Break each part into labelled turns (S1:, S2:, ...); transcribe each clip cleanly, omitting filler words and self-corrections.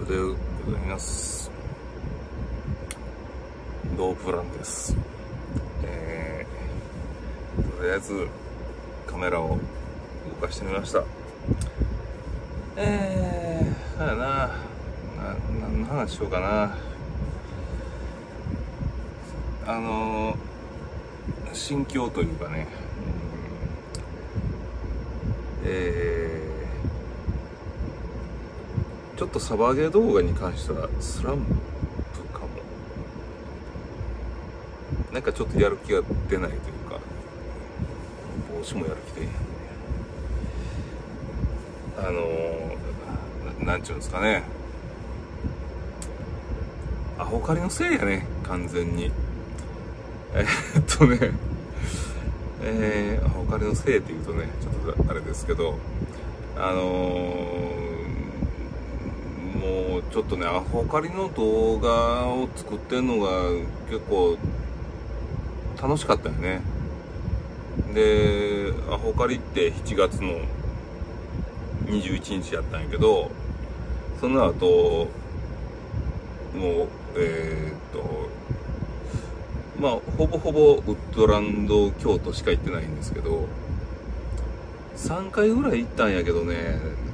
S1: でございます。ノープランです。とりあえずカメラを動かしてみました。そうやな、何の話しようかな。心境というかね、ちょっとサバゲー動画に関してはスランプかも。なんかちょっとやる気が出ないというか、帽子もやる気でなんちゅうんですかね、アホ狩りのせいやね、完全に。アホ狩りのせいって言うとね、ちょっとあれですけど、もうちょっとね、アホ狩りの動画を作ってんのが結構楽しかったよね。で、アホ狩りって7月の21日やったんやけど、その後もうまあほぼほぼウッドランド京都しか行ってないんですけど、3回ぐらい行ったんやけどね、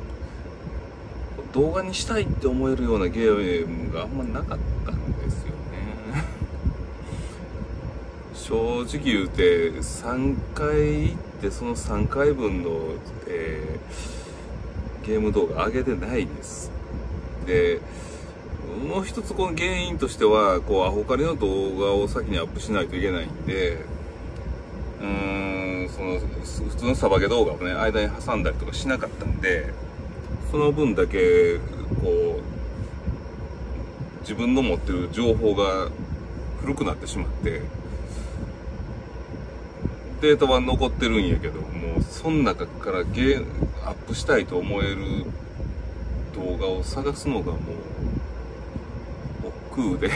S1: 動画にしたいって思えるようなゲームがあんまなかったんですよね。正直言うて3回行ってその3回分の、ゲーム動画上げてないです。で、もう一つこの原因としては、こうアホ狩りの動画を先にアップしないといけないんで、その普通のサバゲ動画をね間に挟んだりとかしなかったんで、その分だけこう自分の持ってる情報が古くなってしまって、データは残ってるんやけど、もうその中からアップしたいと思える動画を探すのがもう億劫で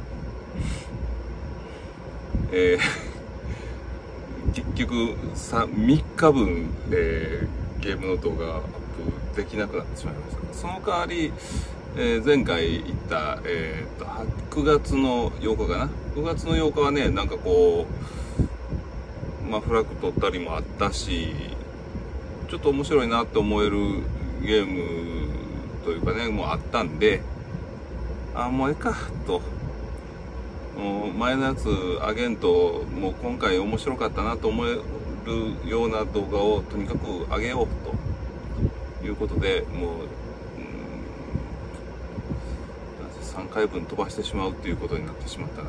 S1: 結局3日分、ゲームの動画アップできなくなってしまいました。その代わり、前回行った、9月の8日かな。9月の8日はね、なんかこう、まあフラッグ取ったりもあったし、ちょっと面白いなって思えるゲームというかね、もうあったんで、もうええかと。前のやつあげんと、もう今回面白かったなと思えるような動画をとにかく上げようということで、もう、3回分飛ばしてしまうっていうことになってしまったな。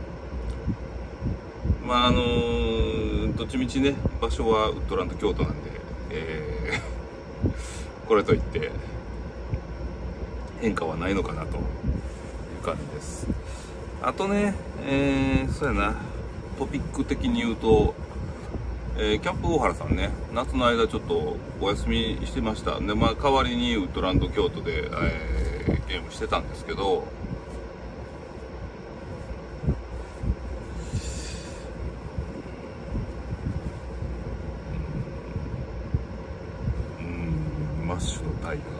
S1: まあどっちみちね、場所はウッドランド京都なんで、これといって変化はないのかなという感じです。あとね、そうやな、トピック的に言うと、キャンプ大原さんね、夏の間ちょっとお休みしてました。で、まあ代わりにウッドランド京都で、ゲームしてたんですけど、マッシュのタイガー、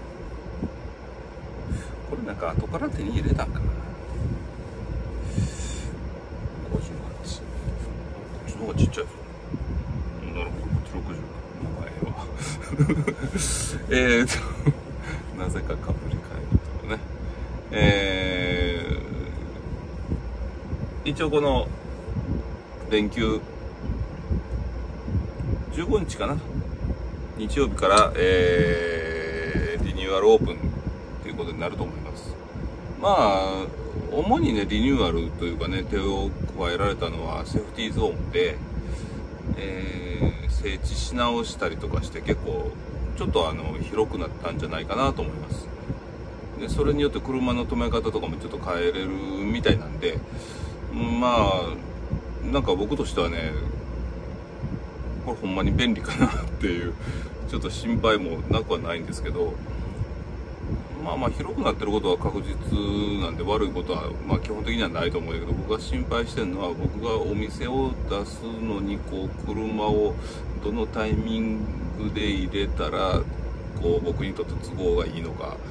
S1: これなんか後から手に入れたんかな。58、こっちの方がちっちゃいぞ。なるほど、こっち60か。まあええわ。なぜかかぶり替えるとかね。一応この連休15日かな、日曜日から、リニューアルオープンということになると思います。まあ主にね、リニューアルというかね、手を加えられたのはセーフティーゾーンで、整地し直したりとかして結構ちょっと広くなったんじゃないかなと思います。でそれによって車の止め方とかもちょっと変えれるみたいなんで、まあなんか僕としてはね、これほんまに便利かなっていうちょっと心配もなくはないんですけど、まあ広くなってることは確実なんで、悪いことはまあ基本的にはないと思うんだけど、僕が心配してるのは、僕がお店を出すのにこう車をどのタイミングで入れたらこう僕にとって都合がいいのか、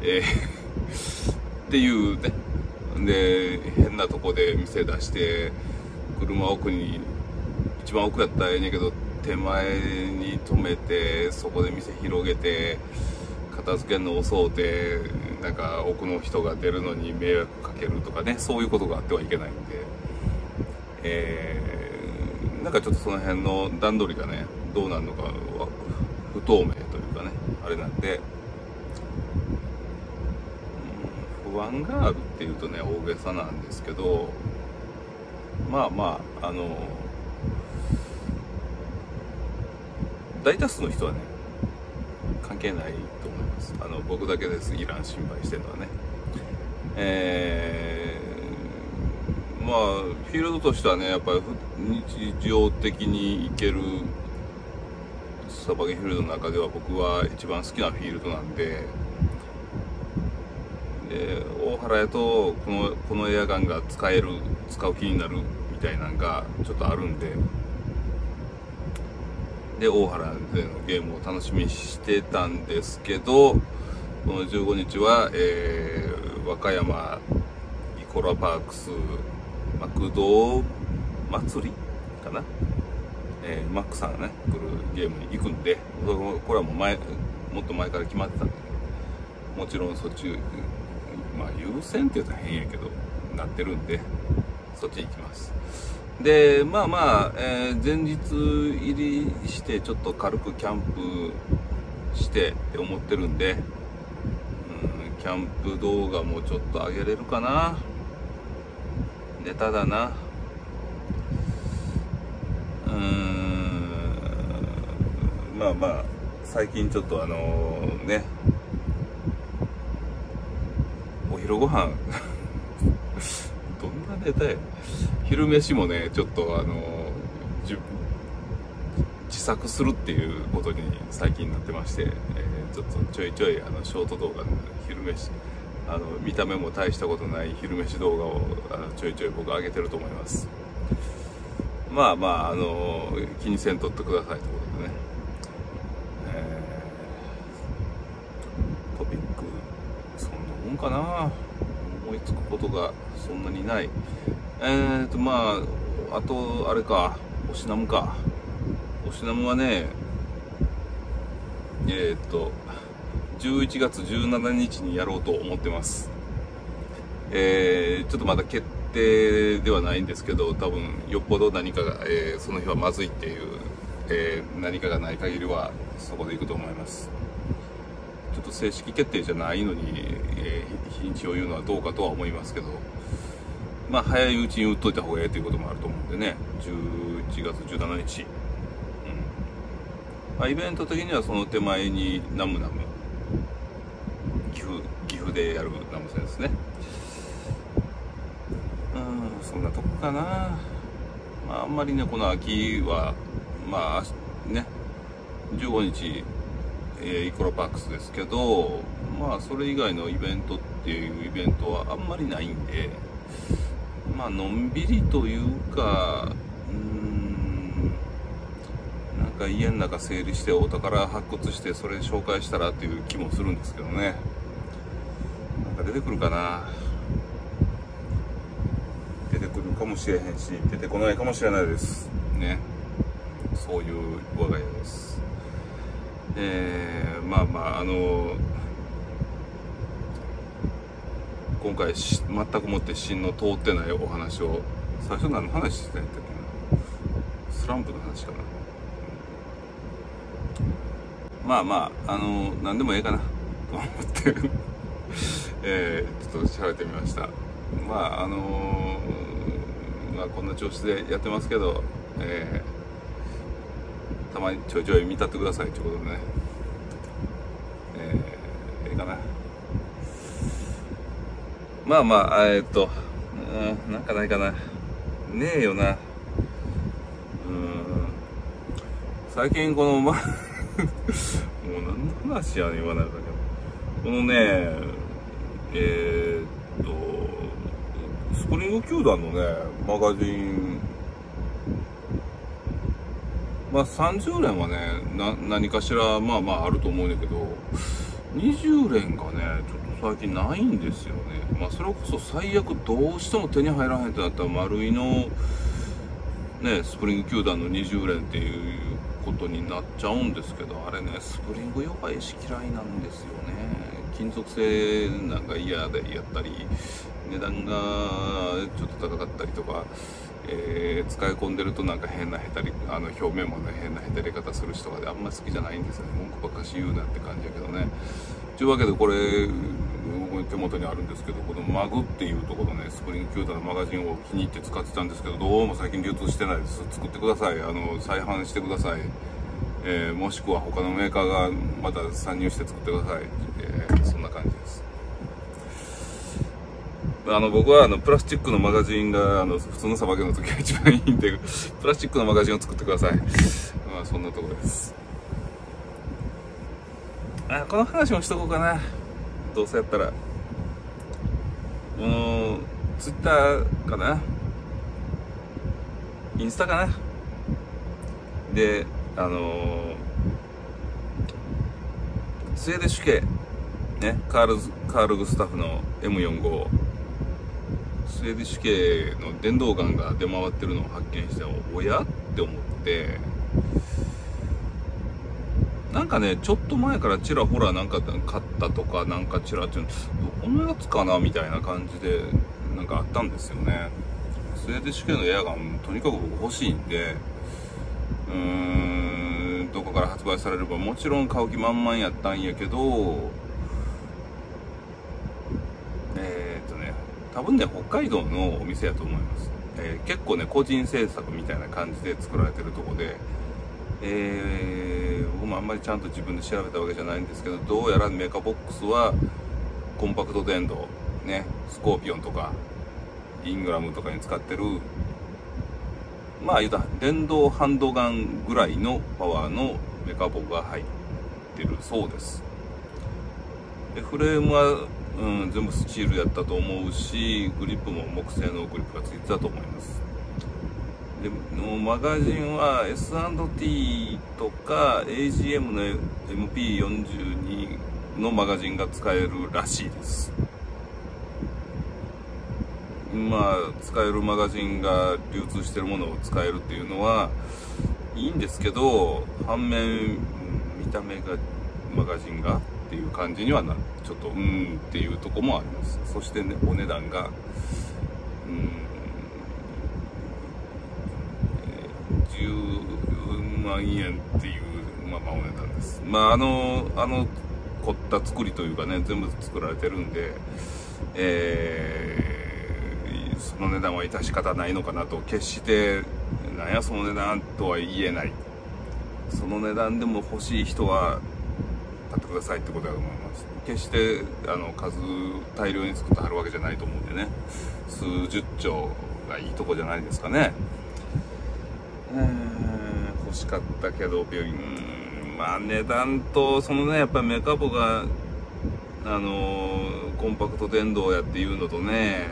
S1: っていうね。で変なとこで店出して車奥に一番奥やったらええねんけど手前に止めてそこで店広げて片付けるの遅うてなんか奥の人が出るのに迷惑かけるとかね、そういうことがあってはいけないんで、なんかちょっとその辺の段取りがねどうなるのかは不透明というかねあれなんで、不安があるっていうとね大げさなんですけど、まあまあ大多数の人はね関係ないと思います。僕だけですイラン心配してるのはね。まあフィールドとしてはねやっぱり日常的に行けるサバゲフィールドの中では僕は一番好きなフィールドなんで、大原やとこのエアガンが使う気になるみたいなのがちょっとあるんで、大原でのゲームを楽しみにしてたんですけど、この15日は、和歌山イコラパークス幕道祭りかな、マックさんがね来るゲームに行くんで、これはもうもっと前から決まってたんで、もちろんそっちまあ優先って言うと変やけどなってるんでそっち行きます。でまあまあ、前日入りしてちょっと軽くキャンプしてって思ってるんで、キャンプ動画もちょっと上げれるかな。ネタだな。まあまあ最近ちょっとねお昼ご飯どんなネタや。昼飯もねちょっと自作するっていうことに最近なってまして、ちょっとちょいちょいショート動画で昼飯見た目も大したことない昼飯動画をちょいちょい僕上げてると思います。まあまあ気にせんとってくださいということでね、トピックそんなもんかな。思いつくことがそんなにない。まああとあれか、おしなむか。おしなむはね11月17日にやろうと思ってます。ちょっとまだ決定ではないんですけど、多分よっぽど何かが、その日はまずいっていう、何かがない限りはそこで行くと思います。ちょっと正式決定じゃないのに、日にちを言うのはどうかとは思いますけど、まあ早いうちに打っといた方がいいということもあると思うんでね。11月17日、まあ、イベント的にはその手前にナムナム岐阜でやるナム戦ですね。そんなとこかな。まああんまりねこの秋はまあね15日、イコラパークスですけど、まあそれ以外のイベントっていうイベントはあんまりないんで、まあのんびりというかなんか家の中整理してお宝発掘してそれ紹介したらっていう気もするんですけどね。なんか出てくるかな。出てくるかもしれへんし出てこないかもしれないですね。そういう我が家です。まあまあ今回全くもって芯の通ってないお話を、最初何の話してたんやったっけな。スランプの話かな。まあまあ何でもええかなと思ってちょっと喋ってみました。まあまあこんな調子でやってますけど、たまにちょいちょい見たってくださいということでね、ええかな。まあまあなんかないかな。ねえよな。最近このもう何の話やねん言わないだけど、このねスプリング球団のねマガジンまあ30連はね、何かしらまあまああると思うんだけど、20連がね、ちょっと最近ないんですよね。まあそれこそ最悪どうしても手に入らへんってなったら丸井のね、スプリング球団の20連っていうことになっちゃうんですけど、あれね、スプリング弱いし嫌いなんですよね。金属製なんか嫌でやったり、値段がちょっと高かったりとか、使い込んでるとなんか変なへたり、表面もね変なへたり方する人があんまり好きじゃないんですよね。文句ばっかし言うなって感じやけどね。というわけでこれ手元にあるんですけど、このマグっていうところのね、スプリングキュータのマガジンを気に入って使ってたんですけど、どうも最近流通してないです。作ってください。再販してください。もしくは他のメーカーがまた参入して作ってください。そんな感じです。僕はプラスチックのマガジンが普通のさばきの時が一番いいんで、プラスチックのマガジンを作ってください。まあそんなところです。この話もしとこうかな。どうせやったらツイッターかな、インスタかなで、スウェーデッシュ系ね、カール・グスタフの M45、スウェーデッシュ系の電動ガンが出回ってるのを発見して、おやって思って、なんかね、ちょっと前からちらほらなんか買ったとか、なんかちらっていうの、どこのやつかなみたいな感じでなんかあったんですよね。スウェーデッシュ系のエアガンとにかく僕欲しいんで、どこから発売されればもちろん買う気満々やったんやけど、多分ね北海道のお店やと思います。結構ね個人制作みたいな感じで作られてるとこで、僕もあんまりちゃんと自分で調べたわけじゃないんですけど、どうやらメカボックスはコンパクト電動ね、スコーピオンとかイングラムとかに使ってる、まあ言うた電動ハンドガンぐらいのパワーのメカボが入ってるそうです。でフレームは、全部スチールやったと思うし、グリップも木製のグリップがついてたと思います。でマガジンは S&T とか AGM の MP42 のマガジンが使えるらしいです。まあ使えるマガジンが流通してるものを使えるっていうのはいいんですけど、反面見た目がマガジンがっていう感じにはちょっとっていうとこもあります。そしてね、お値段が10万円っていうまあお値段です。まあ凝った作りというかね、全部作られてるんで、その値段は致し方ないのかなと、決してなんやその値段とは言えない。その値段でも欲しい人は買ってくださいってことだと思います。決して大量に作ってはるわけじゃないと思うんでね、数十丁がいいとこじゃないですかね。欲しかったけどまあ値段とそのね、やっぱりメカボがコンパクト電動やっていうのとね、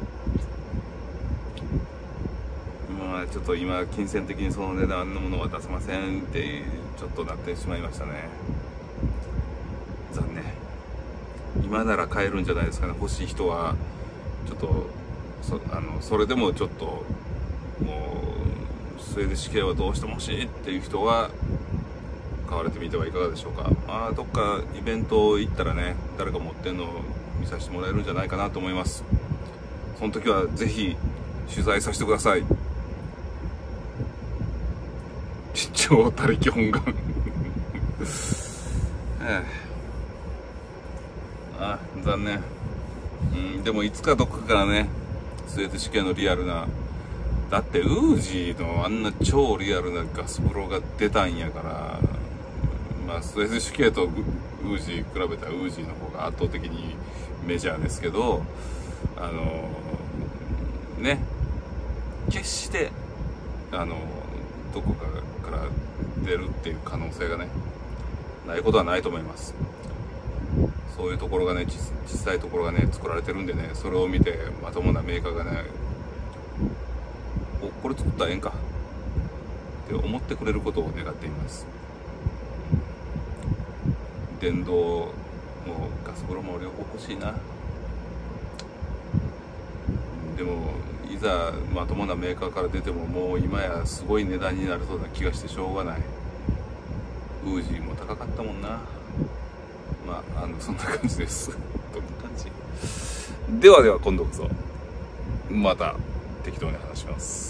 S1: まあちょっと今金銭的にその値段のものは出せませんってちょっとなってしまいましたね。残念。今なら買えるんじゃないですかね。欲しい人はちょっとそれでもちょっともうスウェーデッシュ系はどうしても欲しいっていう人は買われてみてはいかがでしょうか。まあどっかイベント行ったらね、誰か持ってんのを見させてもらえるんじゃないかなと思います。その時はぜひ取材させてください。超他力本願残念。でもいつかどっかからね、スウェーデッシュ系のリアルな、だってウージーのあんな超リアルなガス風呂が出たんやから、まあスウェーデッシュ系とウージー比べたらウージーの方が圧倒的にメジャーですけど、ね、決してどこかから出るっていう可能性がね、ないことはないと思います。そういうところがね、小さいところがね作られてるんでね、それを見てまともなメーカーがね、これ作ったらええんかっって思ってくれることを願っています。電動もガス風呂も両方欲しいな。でもいざまともなメーカーから出てももう今やすごい値段になるそうな気がしてしょうがない。ウージーも高かったもんな。まあそんな感じです。どんな感じ。では今度こそまた適当に話します。